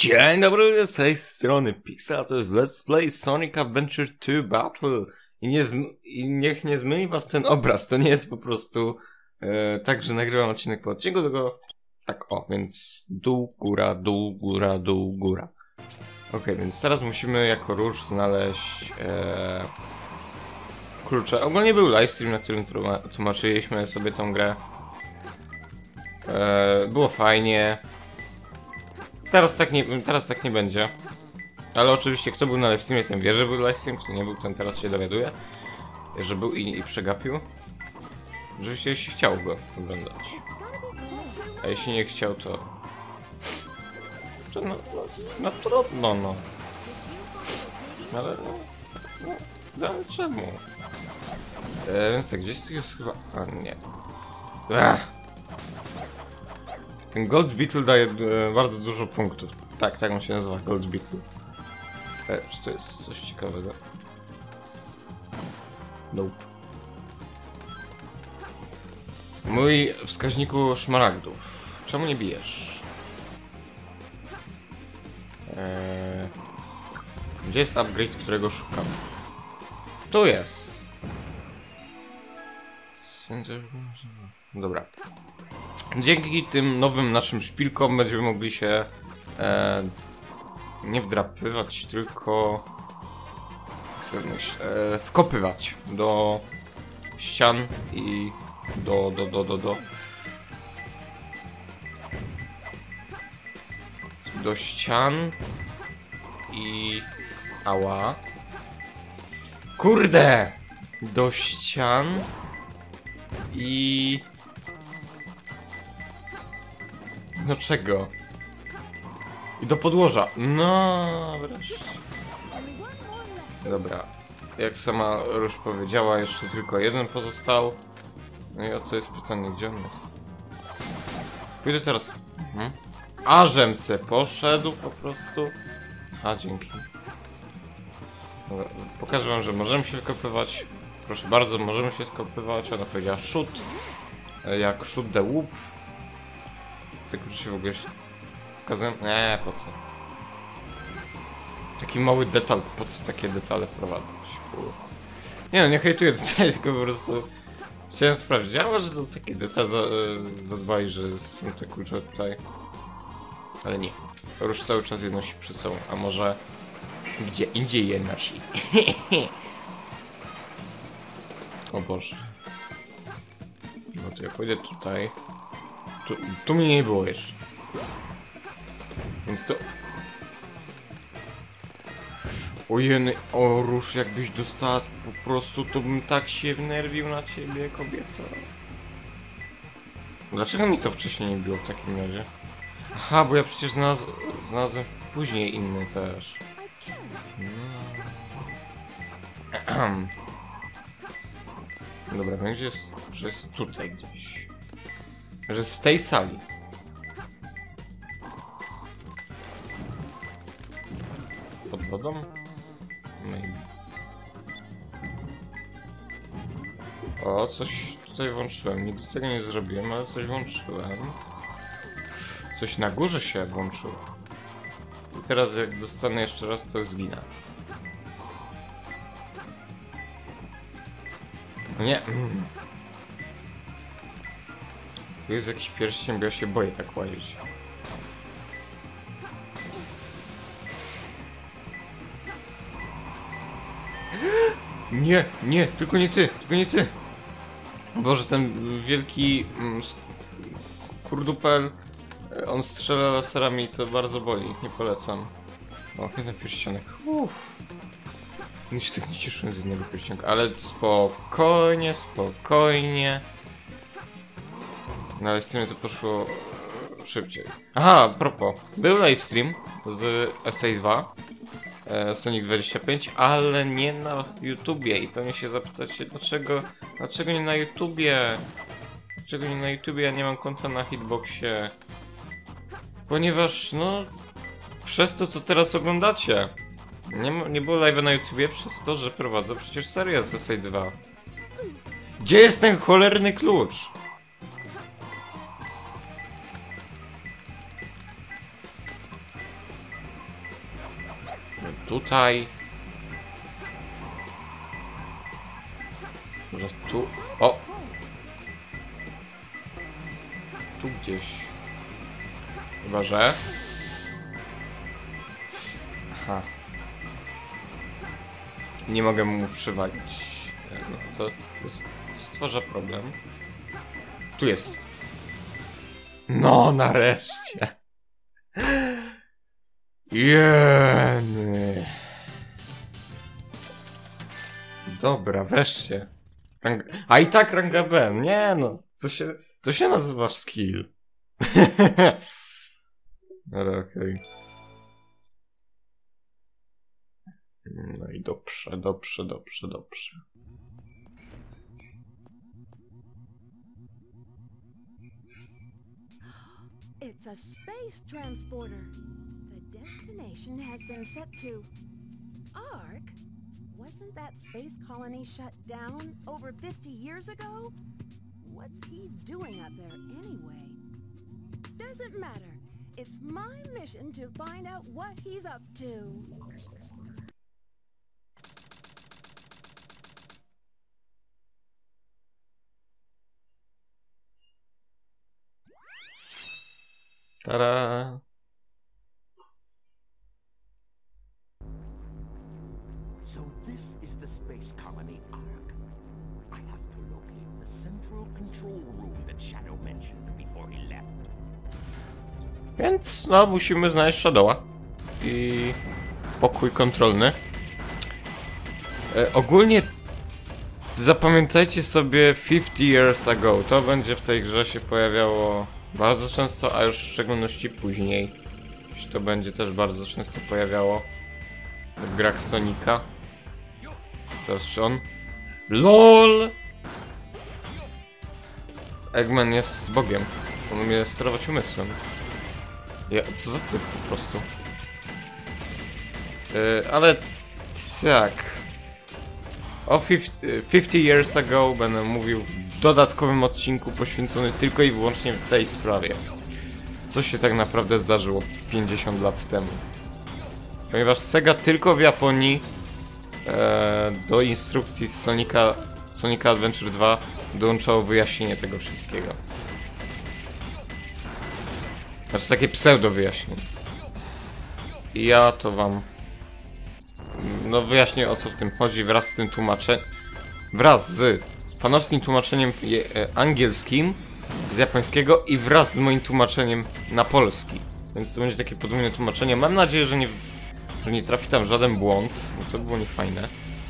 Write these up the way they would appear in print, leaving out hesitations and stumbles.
Dzień dobry, z tej strony Pixel, to jest Let's Play Sonic Adventure 2 Battle. I niech nie zmyli was ten obraz, to nie jest po prostu tak, że nagrywam odcinek po odcinku, tylko tak więc dół, góra, dół, góra, dół, góra. Okej, więc teraz musimy jako róż znaleźć klucze. Ogólnie był livestream, na którym tłumaczyliśmy sobie tą grę. Było fajnie. Teraz tak nie będzie. Ale oczywiście kto był na livestreamie, ten wie, że był livestream, kto nie był, ten teraz się dowiaduje, że był i przegapił. Oczywiście jeśli chciał go oglądać. A jeśli nie chciał, to no trudno, no. Ale no czemu? Więc tak, gdzieś tu jest chyba... A nie. Ten Gold Beetle daje bardzo dużo punktów. Tak on się nazywa, Gold Beetle. Czy to jest coś ciekawego? Nope. Mój wskaźniku szmaragdów. Czemu nie bijesz? Gdzie jest upgrade, którego szukam? Tu jest! Dobra. Dzięki tym nowym naszym szpilkom będziemy mogli się nie wdrapywać, tylko wkopywać do ścian i do ścian i ała. Kurde! Do ścian i... No czego? I do podłoża. No wreszcie. Dobra. Jak sama już powiedziała, jeszcze tylko jeden pozostał. No i oto jest pytanie, gdzie on jest? Pójdę teraz... Ażem se poszedł po prostu. Aha, dzięki. Dobra, pokażę wam, że możemy się wykopywać. Proszę bardzo, możemy się skopywać. Ona powiedziała shoot. Jak shoot the whoop. Tylko, że się w ogóle pokazują? Nie, po co? Taki mały detal, po co takie detale wprowadzać? Nie no, nie hejtuję detali, tylko po prostu chciałem sprawdzić, a może to taki detal zadbali, że są te klucze tutaj. Ale nie. Róż cały czas je nosi przy sobą, a może gdzie indziej je nosi. O Boże. No to ja pójdę tutaj. Tu mnie nie było jeszcze. Więc to... Ojeny, o Róż, jakbyś dostała po prostu, to bym tak się wnerwił na ciebie, kobieto. Dlaczego mi to wcześniej nie było w takim razie? Aha, bo ja przecież znalazłem później inny też. No. Dobra, wiem gdzie jest, że jest tutaj gdzieś. Że jest w tej sali. Pod wodą? O, coś tutaj włączyłem. Nigdy tego nie zrobiłem, ale coś włączyłem. Coś na górze się włączyło. I teraz jak dostanę jeszcze raz, to zginę. No nie. Tu jest jakiś pierścień, bo ja się boję tak łazić. Nie, tylko nie ty, Boże, ten wielki kurdupel, on strzela laserami i to bardzo boli, nie polecam. O, jeden pierścionek. Nie się tak nie cieszyłem z jednego pierścionka, ale spokojnie. No ale z tym to poszło szybciej. Aha, a propos, był livestream z SA2 Sonic 25, ale nie na YouTubie i pewnie się zapytacie, dlaczego nie na YouTubie? Dlaczego nie na YouTubie? Ja nie mam konta na Hitboxie. Ponieważ, no, przez to co teraz oglądacie. Nie było live'a na YouTubie przez to, że prowadzę przecież serię z SA2. Gdzie jest ten cholerny klucz? tutaj. Może tu. O! Tu gdzieś. Chyba, że... Aha. Nie mogę mu przywalić. No, to stwarza problem. Tu jest. No, nareszcie. Jeny. Dobra, wreszcie. A i tak ranga B. Nie no. To się nazywa skill. Ale okej. No i dobrze, dobrze, dobrze, dobrze. It's a space transporter. The destination has been set to Ark. Wasn't that space colony shut down over 50 years ago? What's he doing up there anyway? Doesn't matter. It's my mission to find out what he's up to. Ta-da! So this is the space colony Ark. I have to locate the central control room that Shadow mentioned before he left. Więc no, musimy znaleźć Shadowa i pokój kontrolny. Ogólnie zapamiętajcie sobie 50 years ago. To będzie w tej grze się pojawiało bardzo często, a już w szczególności później się to będzie też bardzo często pojawiało w grach Sonika. Teraz czy on? LOL! Eggman jest bogiem. On umie sterować umysłem. Co za typ po prostu. Ale tak. O 50 years ago będę mówił w dodatkowym odcinku poświęcony tylko i wyłącznie tej sprawie. Co się tak naprawdę zdarzyło 50 lat temu. Ponieważ Sega tylko w Japonii do instrukcji z Sonica Adventure 2 dołączało wyjaśnienie tego wszystkiego. Znaczy takie pseudo wyjaśnienie. I ja to wam wyjaśnię, o co w tym chodzi wraz z tym tłumaczeniem. Wraz z fanowskim tłumaczeniem angielskim z japońskiego i wraz z moim tłumaczeniem na polski. Więc to będzie takie podwójne tłumaczenie. Mam nadzieję, że nie trafi tam żaden błąd, bo to było niefajne.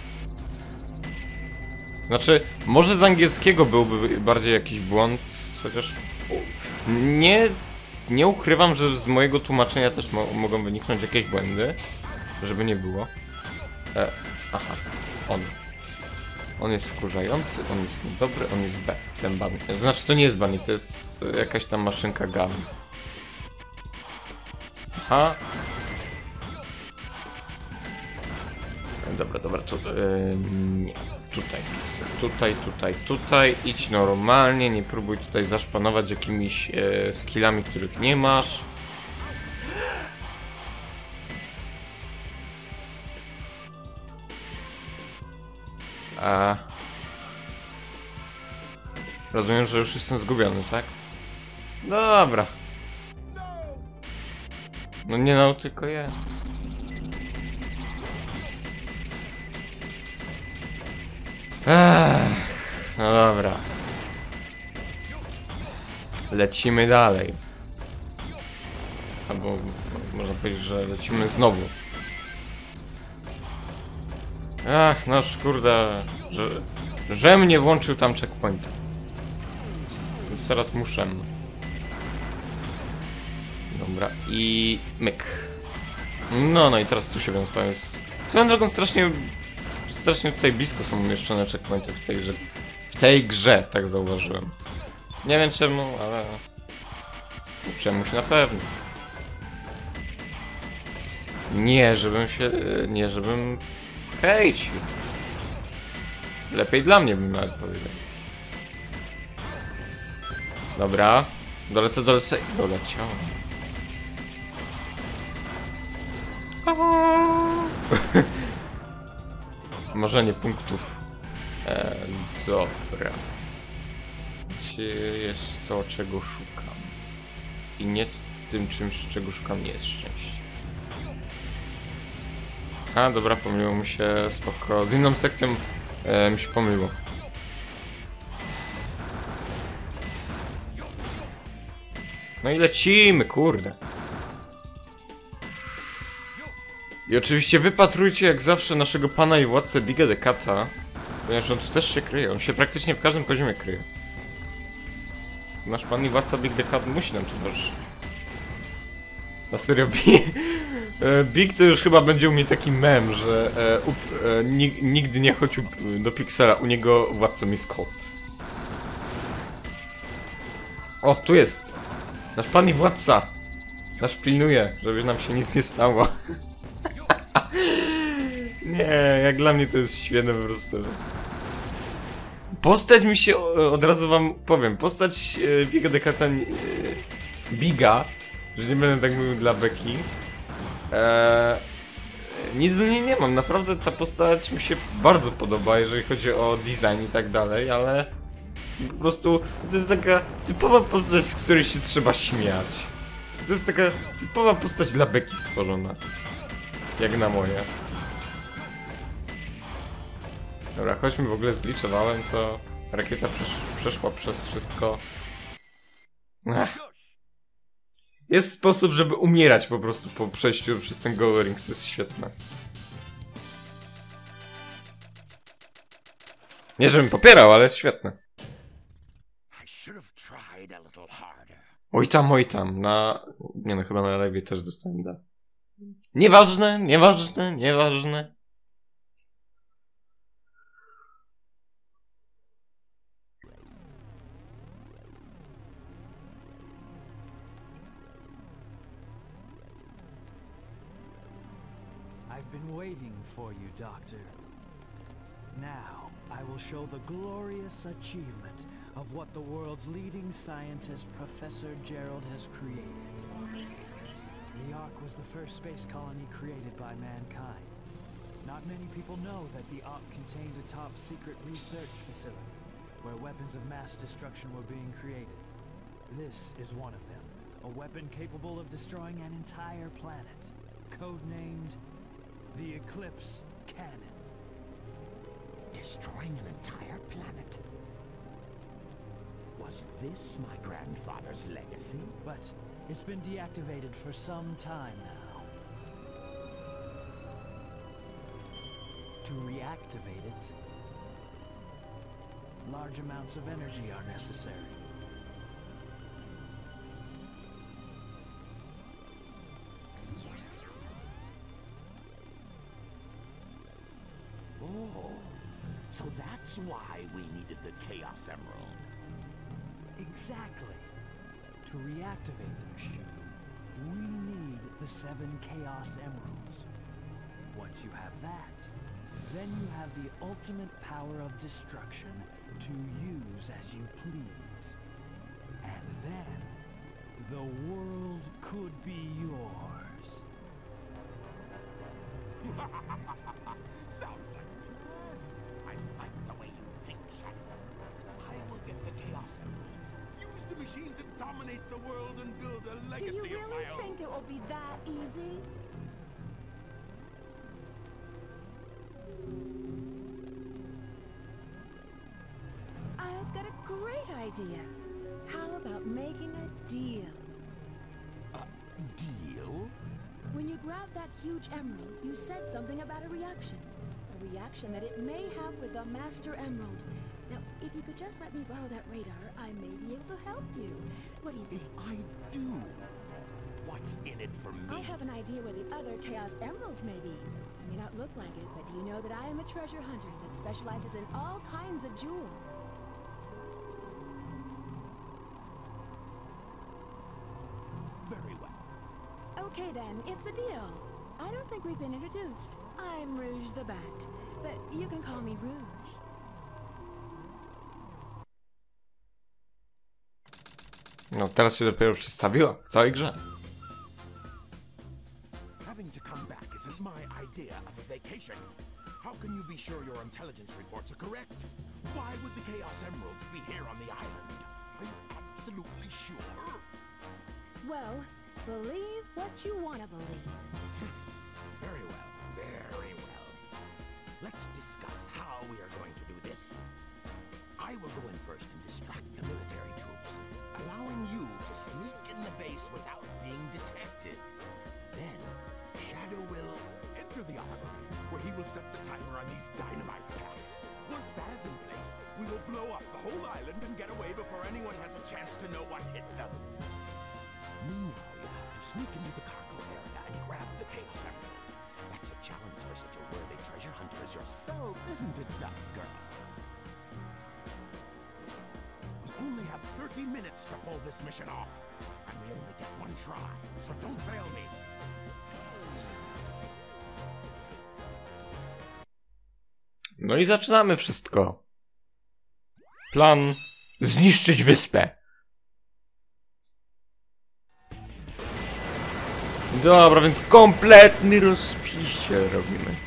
Znaczy, może z angielskiego byłby bardziej jakiś błąd, chociaż nie ukrywam, że z mojego tłumaczenia też mogą wyniknąć jakieś błędy, żeby nie było. Aha, on jest wkurzający, on jest niedobry, on jest ten bunny. Znaczy, to nie jest bunny, to jest jakaś tam maszynka gun. Aha. Dobra, tu, nie. Tutaj, idź normalnie, nie próbuj tutaj zaszpanować jakimiś skillami, których nie masz. Rozumiem, że już jestem zgubiony, tak? Dobra. No nie no, tylko ja. No dobra. Lecimy dalej. Albo można powiedzieć, że lecimy znowu. No kurde, że mnie włączył tam checkpoint. Więc teraz muszę. Dobra, i myk. No i teraz tu się będę spełnił. Swoją drogą strasznie tutaj blisko są umieszczone checkpointy w tej grze, tak zauważyłem. Nie wiem czemu, ale czemuś na pewno. Nie, żebym hejcił. Lepiej dla mnie bym nawet powiedział. Dobra, dolecę. Doleciałem. Może nie punktów. Dobra. Gdzie jest to, czego szukam? I nie tym czymś, czego szukam, nie jest szczęście. A, dobra, pomyliło mi się, spoko. Z inną sekcją mi się pomyliło. No i lecimy, kurde. I oczywiście wypatrujcie jak zawsze naszego pana i władcę Biga the Cata, ponieważ on tu też się kryje, on się praktycznie w każdym poziomie kryje. Nasz pan i władca Big the Cat musi nam towarzyszyć. Na serio, Big to już chyba będzie u mnie taki mem, że nigdy nie chodź do Pixela, u niego władcą jest kot. O, tu jest! Nasz pan i władca! Nasz pilnuje, żeby nam się nic nie stało. Nie, jak dla mnie to jest świetne po prostu. Postać mi się, od razu wam powiem, postać Biga the Cata, Biga, że nie będę tak mówił dla beki. Nic z niej nie mam, naprawdę ta postać mi się bardzo podoba, jeżeli chodzi o design i tak dalej, ale po prostu to jest taka typowa postać, z której się trzeba śmiać. To jest taka typowa postać dla beki stworzona. Jak na moje. Dobra, chodźmy w ogóle zgliczowałem, co rakieta przeszła przez wszystko. Ech. Jest sposób, żeby umierać po prostu po przejściu przez ten Gold Rings, to jest świetne. Nie żebym popierał, ale jest świetne. Oj tam, nie no, chyba na live też dostałem da. Nieważne. I've been waiting for you, Doctor. Now, I will show the glorious achievement of what the world's leading scientist, Professor Gerald, has created. The Ark was the first space colony created by mankind. Not many people know that the Ark contained a top-secret research facility, where weapons of mass destruction were being created. This is one of them, a weapon capable of destroying an entire planet, codenamed the Eclipse Cannon. Destroying an entire planet? Was this my grandfather's legacy? But it's been deactivated for some time now. To reactivate it, large amounts of energy are necessary. Oh, so that's why we needed the Chaos Emerald. Exactly. To reactivate the machine, we need the 7 Chaos Emeralds. Once you have that, then you have the ultimate power of destruction to use as you please. And then, the world could be yours. Sounds like a plan. I like the way you think, Shadow. I will get the Chaos Emeralds, use the machine to dominate the world and build a Do legacy you of really my own. think it will be that easy? I've got a great idea. How about making a deal? Deal? When you grab that huge emerald, you said something about a reaction. A reaction that it may have with the Master Emerald. Now, if you could just let me borrow that radar, I may be able to help you. What do you If think? I do, what's in it for me? I have an idea where the other Chaos Emeralds may be. I may not look like it, but do you know that I am a treasure hunter that specializes in all kinds of jewels? Very well. Okay then, it's a deal. I don't think we've been introduced. I'm Rouge the Bat, but you can call me Rouge. No teraz się dopiero przedstawiła w całej grze. Having to come back isn't my idea of a vacation. How can you be sure your intelligence reports are correct? Why would the Chaos Emeralds be here on the island? Are you absolutely sure? Well, believe what you want to believe. Very well, very well. Let's discuss how we are going to do this. I will go in first and distract the military troops, allowing you to sneak in the base without being detected. Then, Shadow will enter the armory, where he will set the timer on these dynamite packs. Once that is in place, we will blow up the whole island and get away before anyone has a chance to know what hit them. Meanwhile, you have to sneak into the cargo area and grab the Chaos Emerald. That's a challenge for such a worthy treasure hunter as yourself, isn't it, Duck Girl? We only have 30 minutes to pull this mission off, and we only get one try, so don't fail me. No i zaczynamy wszystko. Plan zniszczyć wyspę. Dobra, więc kompletny rozpiście robimy.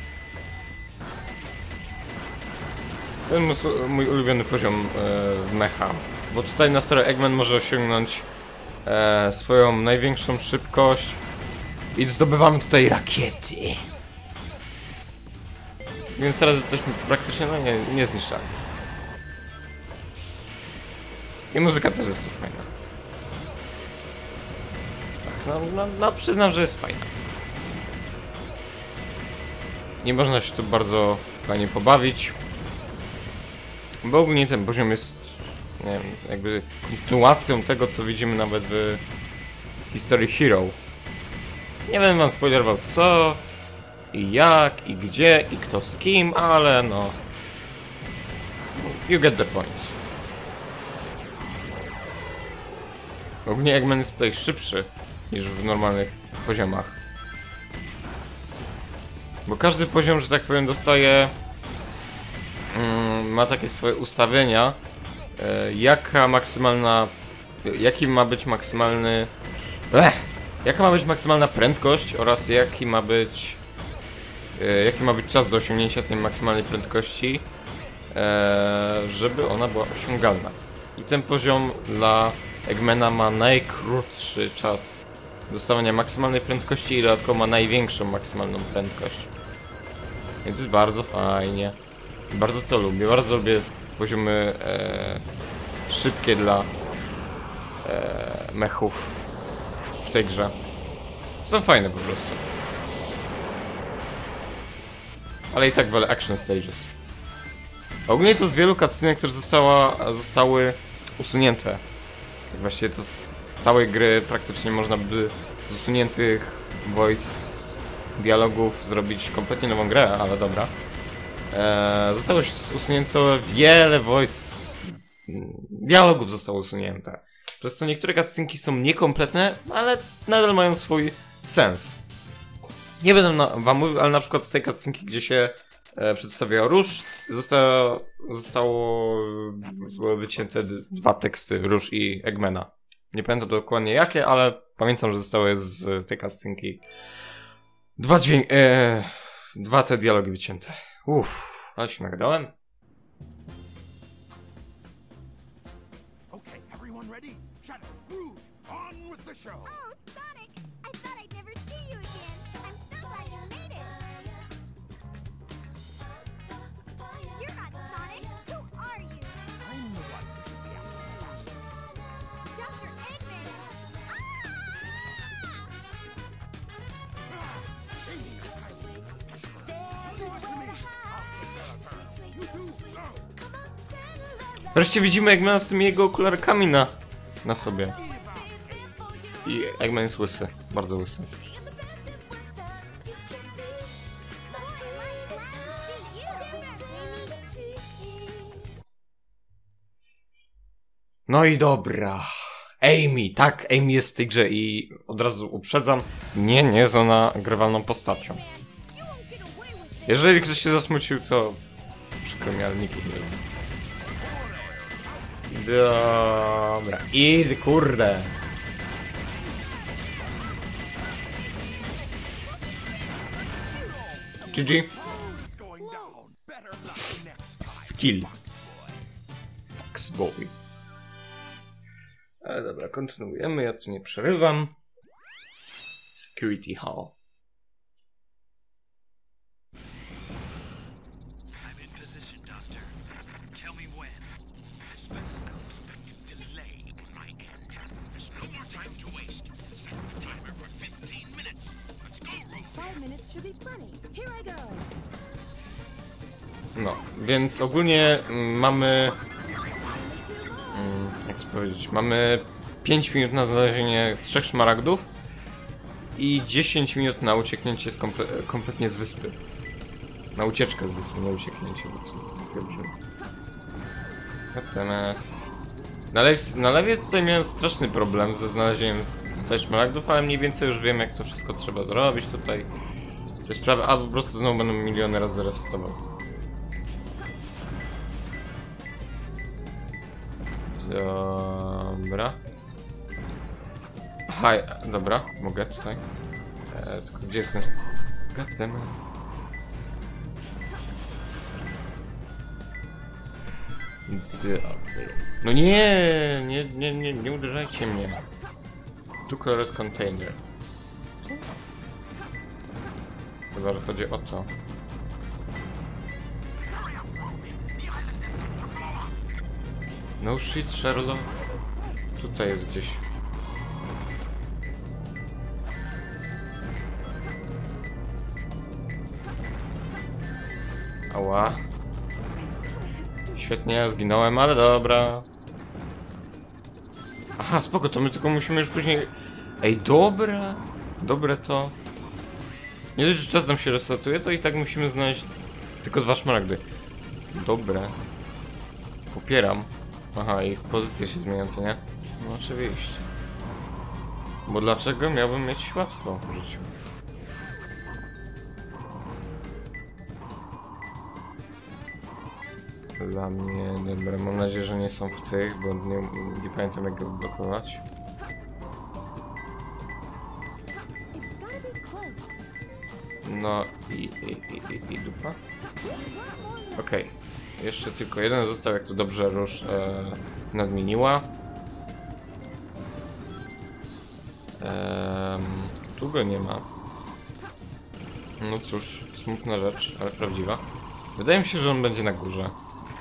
Ten jest mój ulubiony poziom mecha. Bo tutaj na serio Eggman może osiągnąć swoją największą szybkość. I zdobywamy tutaj rakiety. Więc teraz jesteśmy praktycznie niezniszczalni. I muzyka też jest tu fajna. Tak, no przyznam, że jest fajna. Nie można się tu bardzo fajnie pobawić. Bo ogólnie ten poziom jest, nie wiem, jakby kontynuacją tego, co widzimy nawet w History Hero. Nie będę wam spoilerował co, i jak, i gdzie, i kto z kim, ale no... You get the point. Ogólnie Eggman jest tutaj szybszy niż w normalnych poziomach. Bo każdy poziom, że tak powiem, dostaje... ma takie swoje ustawienia. Jaka maksymalna... Jaki ma być maksymalny... Jaka ma być maksymalna prędkość oraz jaki ma być czas do osiągnięcia tej maksymalnej prędkości, żeby ona była osiągalna. I ten poziom dla Eggmana ma najkrótszy czas dostawania maksymalnej prędkości i dodatkowo ma największą maksymalną prędkość. Więc jest bardzo fajnie. Bardzo to lubię. Bardzo lubię poziomy szybkie dla mechów w tej grze. Są fajne po prostu. Ale i tak wolę action stages. Ogólnie to z wielu cutscenek też zostały usunięte. Tak właściwie to z całej gry praktycznie można by z usuniętych voice dialogów zrobić kompletnie nową grę, ale dobra. Zostało usunięte wiele voice dialogów zostało usunięte. Przez co niektóre cutscenki są niekompletne, ale nadal mają swój sens. Nie będę wam mówił, ale na przykład z tej cutscenki, gdzie się przedstawia Róż, były wycięte dwa teksty, Róż i Eggmana. Nie pamiętam dokładnie jakie, ale pamiętam, że zostały z tej cutscenki dwa te dialogi wycięte. Ale się nagrałem. Okay, everyone ready? Shadow, Rouge, on with the show! Oh, Sonic! I thought I'd never see you again. I'm so glad you made it. You're not Sonic. Who are you? I'm the one who should be asking the questions. Dr. Eggman. Wreszcie widzimy Eggmana z tymi jego okularkami na sobie. I Eggman jest łysy, bardzo łysy. No i dobra. Amy, tak, Amy jest w tej grze i od razu uprzedzam, nie jest ona grywalną postacią. Jeżeli ktoś się zasmucił, to przykro mi, ale nikt nie lubi. Dobra, easy, kurde. GG. Phone's going down. Better luck next time. Skill. Foxboy. Ale dobra, kontynuujemy, ja tu nie przerywam. Security Hall. I'm in position, Doctor. Tell me when. There's been an unexpected delay on my end. There's no more time to waste. Set the timer for 15 minutes. Let's go, Ruth. 5 minutes should be plenty. Here I go. No, więc ogólnie mamy... jak to powiedzieć? Mamy 5 minut na znalezienie 3 szmaragdów i 10 minut na ucieknięcie kompletnie z wyspy. Na ucieczkę z wyspy, nie ucieknięcie. Temat. Na lewie tutaj miałem straszny problem ze znalezieniem tutaj szmaragdów, ale mniej więcej już wiem, jak to wszystko trzeba zrobić tutaj. To jest prawie, a po prostu znowu będą miliony razy zarejestrował. Dobra. Aha, dobra, mogę tutaj. Tylko gdzie jest ten... Goddammit. No nie uderzajcie mnie. Tu red container. Chyba, że chodzi o to. No shit, Sherlock. Tutaj jest gdzieś. Ała. Świetnie, zginąłem, ale dobra. Aha, spoko, to my tylko musimy już później... Ej, dobra. Dobre to. Nie dość, że czas nam się resetuje, to i tak musimy znaleźć tylko 2 szmaragdy. Dobre. Popieram. Aha, ich pozycje się zmieniają, co nie? No oczywiście. Bo dlaczego miałbym mieć łatwo w życiu? Dla mnie, dobra, mam nadzieję, że nie są w tych, bo nie pamiętam, jak go blokować. It's gotta be close. No i dupa. Okej. Jeszcze tylko jeden został, jak to dobrze Róż nadmieniła. Tu go nie ma. No cóż, smutna rzecz, ale prawdziwa. Wydaje mi się, że on będzie na górze.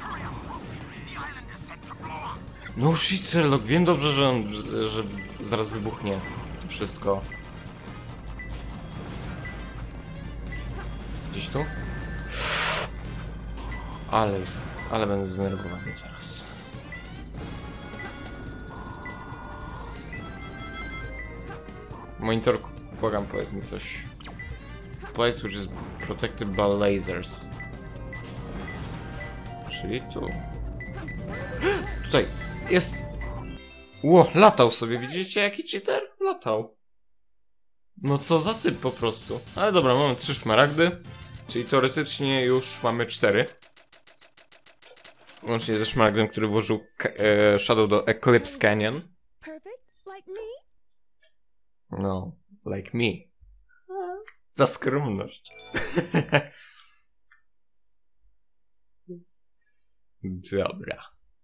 No shit, Sherlock, wiem dobrze, że zaraz wybuchnie to wszystko. Gdzieś tu? Ale będę zdenerwowany zaraz. Monitorku, błagam, powiedz mi coś. Place which is protected by lasers. Czyli tu. Tutaj jest. Ło, latał sobie, widzicie jaki cheater? Latał. No co za typ po prostu. Ale dobra, mamy 3 szmaragdy. Czyli teoretycznie już mamy 4. Łącznie ze szmaragdem, który włożył Shadow do Eclipse Canyon. Perfect, like me? No, like me. Za skromność. Dobra.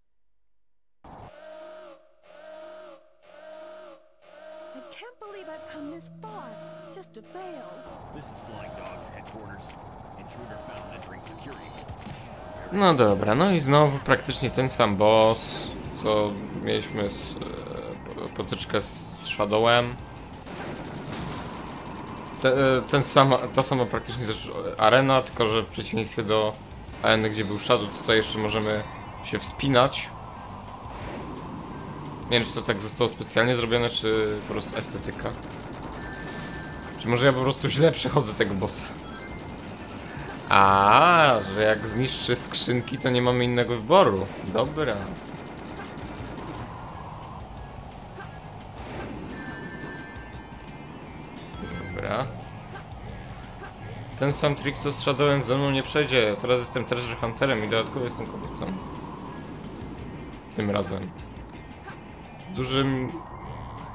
I can't believe I've come this far just to fail. This is Flying Dog Headquarters. Intruder found entering security. No dobra, no i znowu praktycznie ten sam boss, co mieliśmy potyczkę z Shadowem. Ta sama praktycznie też arena, tylko że w przeciwieństwie do areny, gdzie był Shadow, tutaj jeszcze możemy się wspinać. Nie wiem, czy to tak zostało specjalnie zrobione, czy po prostu estetyka. Czy może ja po prostu źle przechodzę tego bossa? A, że jak zniszczy skrzynki, to nie mamy innego wyboru. Dobra. Dobra. Ten sam trik, co z Shadowem, ze mną nie przejdzie. Teraz jestem treasure hunterem i dodatkowo jestem kobietą. Tym razem. Z dużymi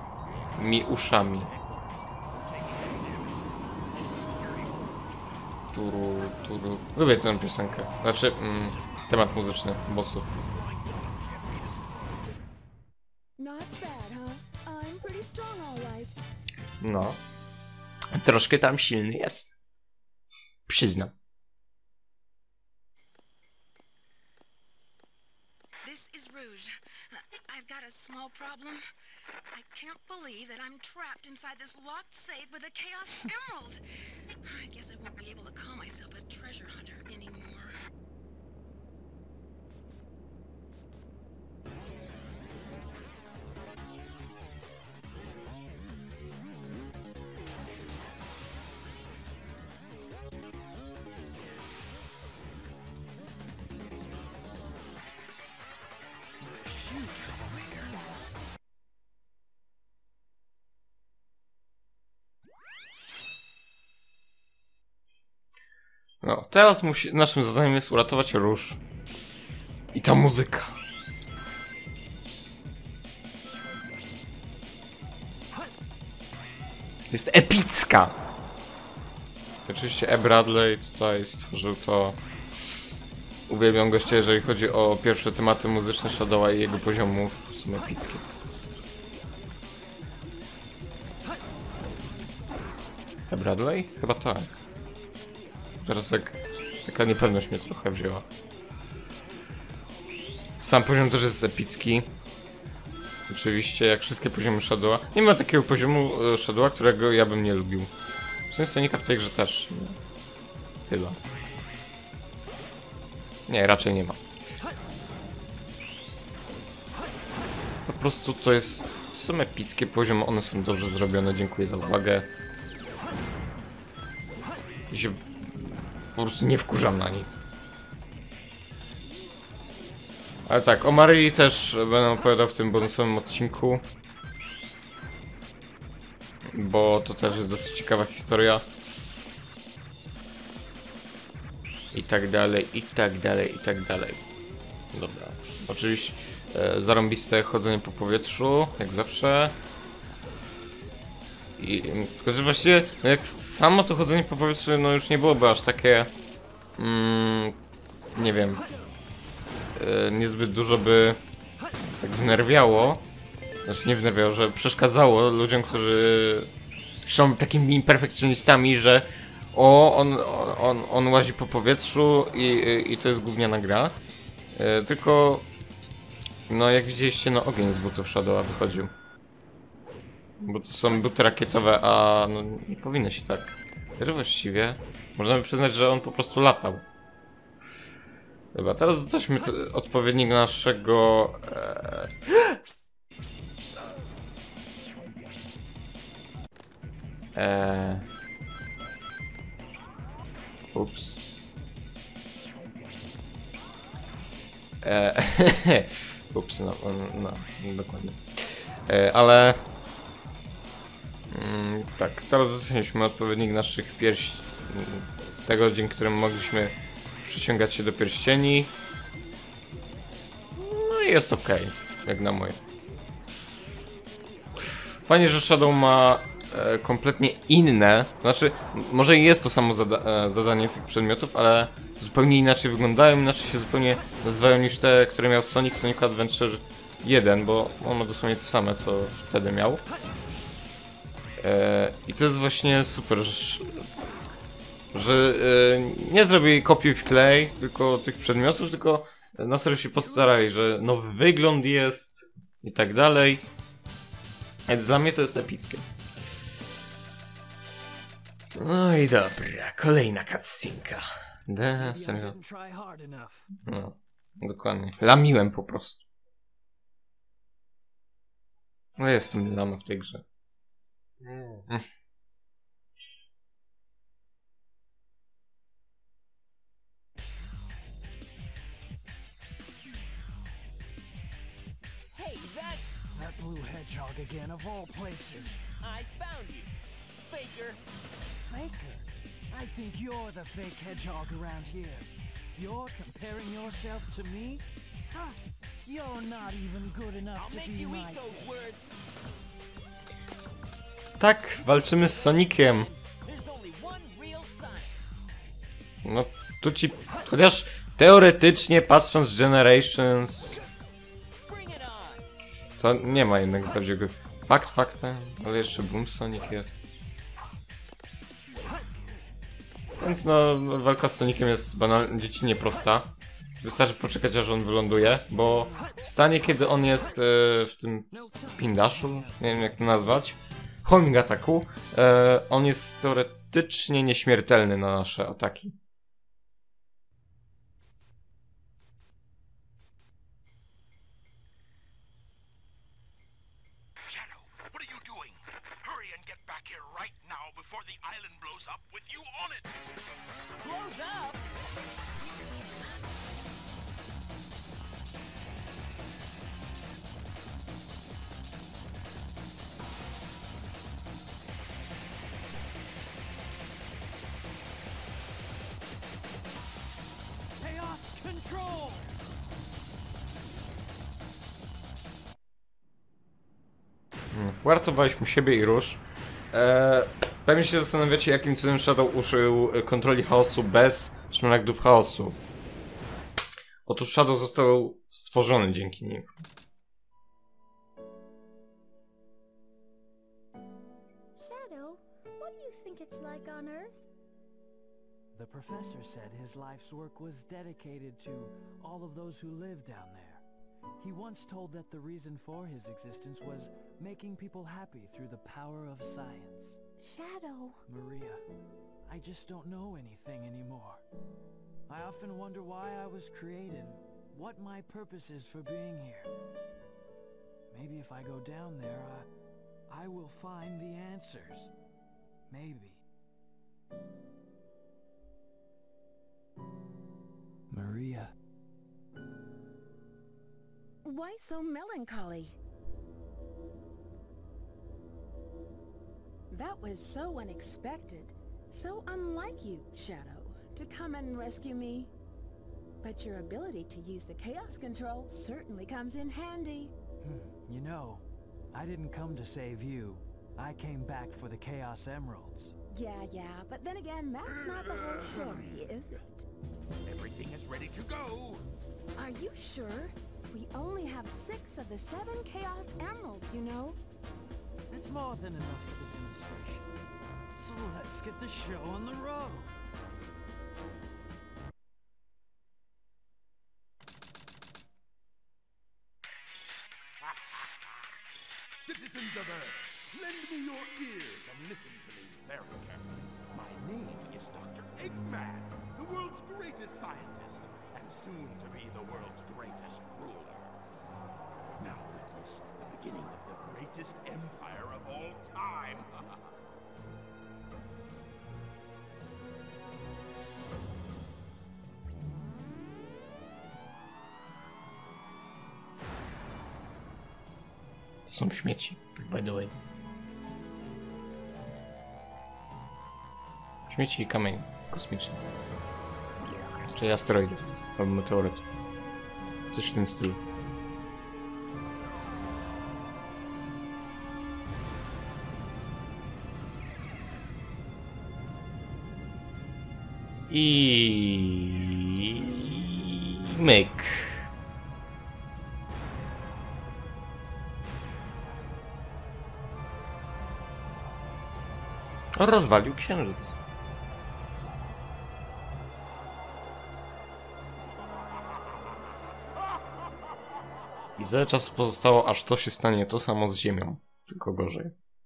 uszami. turu. Lubię tę piosenkę. Znaczy, temat muzyczny bossów. Not bad, huh? I'm pretty strong, all right. No. Troszkę tam silny jest. Przyznam. This is Rouge. I've got a small problem. I can't believe that I'm trapped inside this locked safe with a Chaos Emerald. I guess I won't be able to call myself a treasure hunter anymore. No, teraz naszym zadaniem jest uratować Rouge. I ta muzyka. Jest epicka! Oczywiście E. Bradley tutaj stworzył to. Uwielbiam gościa, jeżeli chodzi o pierwsze tematy muzyczne Shadowa i jego poziomów. Są epickie po prostu. E. Bradley? Chyba tak. Teraz taka niepewność mnie trochę wzięła. Sam poziom też jest epicki. Oczywiście, jak wszystkie poziomy Shadowa. Nie ma takiego poziomu Shadowa, którego ja bym nie lubił. W sensie Sonika w tej grze też. Nie. Chyba. Nie, raczej nie ma. Po prostu to są epickie poziomy, one są dobrze zrobione, dziękuję za uwagę. I się po prostu nie wkurzam na nich. Ale tak, o Maryi też będę opowiadał w tym bonusowym odcinku. Bo to też jest dosyć ciekawa historia. I tak dalej, i tak dalej, i tak dalej. Dobra. Oczywiście zarąbiste chodzenie po powietrzu, jak zawsze. Tylko, że właściwie, no jak samo to chodzenie po powietrzu, no już nie byłoby aż takie... nie wiem... niezbyt dużo by tak wnerwiało. Znaczy nie wnerwiało, że przeszkadzało ludziom, którzy są takimi perfekcjonistami, że on łazi po powietrzu i to jest gówniana gra. Tylko... no jak widzieliście, no ogień z butów Shadowa wychodził. Bo to są buty rakietowe, a no nie powinno się tak. Że właściwie można by przyznać, że on po prostu latał. Dobra, teraz dostaśmy odpowiednik naszego... Ups. Ups, no, dokładnie. Ale... tak, teraz dostaliśmy odpowiednik naszych pierścieni. Tego, dzięki któremu mogliśmy przyciągać się do pierścieni. No i jest ok, jak na moje. Fajnie, że Shadow ma kompletnie inne, znaczy może i jest to samo zadanie tych przedmiotów, ale zupełnie inaczej wyglądają, inaczej się zupełnie nazywają niż te, które miał Sonic Adventure 1, bo on ma dosłownie to same, co wtedy miał. I to jest właśnie super, że nie zrobili kopiuj w klej tylko tych przedmiotów, tylko na serio się postarali, że nowy wygląd jest i tak dalej. Więc dla mnie to jest epickie. No i dobra, kolejna cutscenka. Serio. No, dokładnie. Lamiłem po prostu. No jestem lama w tej grze. Hey, that blue hedgehog again, of all places. I found you, Faker. Faker? I think you're the fake hedgehog around here. You're comparing yourself to me? Huh? You're not even good enough I'll to make be you my eat those words. Tak, walczymy z Soniciem. There's only one real Sonic. No, tu ci... Chociaż teoretycznie, patrząc z Generations, Bring it on. to nie ma jednego prawdziwego... Faktem, ale jeszcze Boom Sonic jest. Więc no, walka z Soniciem jest dziecinnie prosta. Wystarczy poczekać, aż on wyląduje, bo w stanie, kiedy on jest w tym pindaszu, nie wiem jak to nazwać, homing ataku, on jest teoretycznie nieśmiertelny na nasze ataki. Shadow, what are you doing? Hurry and get back here right now before the island blows up with you on it! Blows up. Chaos Control! Uratowaliśmy siebie i Róż. Pewnie się zastanawiacie, jakim cudem Shadow użył kontroli chaosu bez szmaragdów chaosu. Otóż Shadow został stworzony dzięki nim. Shadow, what do you think it's like on Earth? The professor said his life's work was dedicated to all of those who live down there. He once told that the reason for his existence was making people happy through the power of science. Shadow. Maria, I just don't know anything anymore. I often wonder why I was created, what my purpose is for being here. Maybe if I go down there, I will find the answers. Maybe. Maria. Why so melancholy? That was so unexpected, so unlike you, Shadow, to come and rescue me. But your ability to use the chaos control certainly comes in handy. You know, I didn't come to save you. I came back for the Chaos Emeralds. Yeah, but then again, that's not the whole story, is it? Everything is ready to go! Are you sure? We only have 6 of the 7 Chaos Emeralds, you know? That's more than enough for the demonstration. So let's get the show on the road. Citizens of Earth, lend me your ears and listen to me very carefully. My name is Dr. Eggman, the world's greatest scientist, and soon to be the world's greatest ruler. Now witness the beginning of the greatest empire of all time. To są śmieci, tak by the way. Śmieci i kamień kosmiczny. Czyli asteroidy, albo meteoryt. Coś w tym stylu. I myk. Rozwalił księżyc. I za czas pozostało, aż to się stanie to samo z Ziemią, tylko gorzej.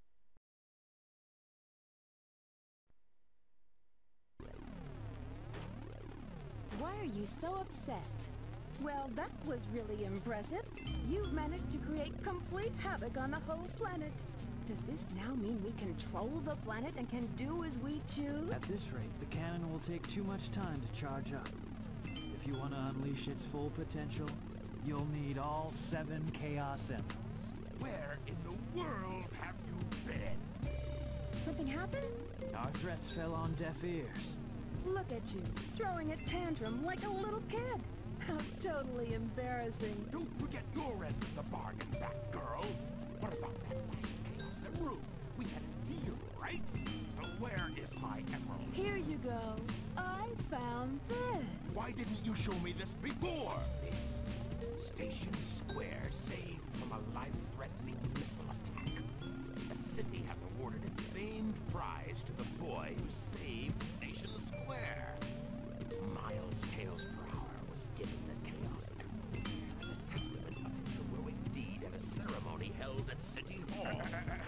Why are you so upset? Well, that was really impressive. You've managed to create complete havoc on the whole planet. Does this now mean we control the planet and can do as we choose? At this rate, the cannon will take too much time to charge up. If you want to unleash its full potential, you'll need all 7 Chaos Emeralds. Where in the world have you been? Something happened? Our threats fell on deaf ears. Look at you, throwing a tantrum like a little kid. How totally embarrassing. Don't forget your end of the bargain, Batgirl. What about that last Chaos Emerald? We had a deal, right? So where is my emerald? Here you go. I found this. Why didn't you show me this before? This Station Square saved from a life-threatening missile attack. The city has awarded its famed prize to the boy who saved Station Square. Miles Tails per hour was given the Chaos Emerald as a testament of his heroic deed at a ceremony held at City Hall.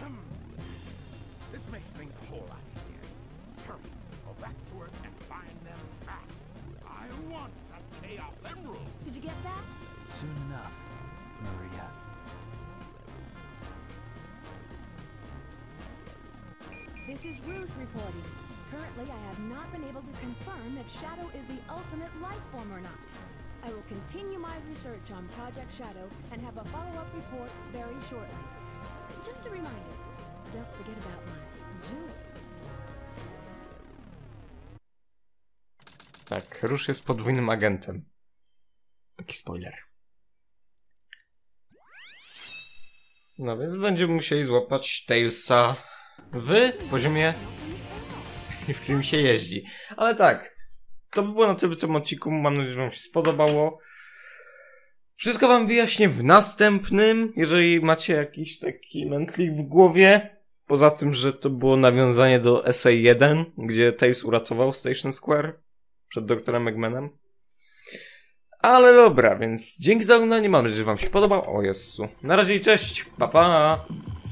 This makes things a whole lot easier. Hurry, go back to Earth and find them fast. I want that Chaos Emerald. Did you get that? Soon enough, Maria. This is Rouge reporting. Currently, I have not been able to confirm if Shadow is the ultimate life form or not. I will continue my research on Project Shadow and have a follow-up report very shortly. Just a reminder, don't forget about my jewels. Tak, Rouge jest podwójnym agentem. Taki spoiler. No więc będziemy musieli złapać Tailsa w poziomie, w którym się jeździ. Ale tak, to by było na tyle w tym odcinku. Mam nadzieję, że wam się spodobało. Wszystko wam wyjaśnię w następnym, jeżeli macie jakiś taki mętlik w głowie. Poza tym, że to było nawiązanie do SA1, gdzie Tails uratował Station Square przed doktorem Eggmanem. Ale dobra, więc dzięki za oglądanie, mam nadzieję, że wam się podobał. O Jezu. Na razie i cześć, pa pa!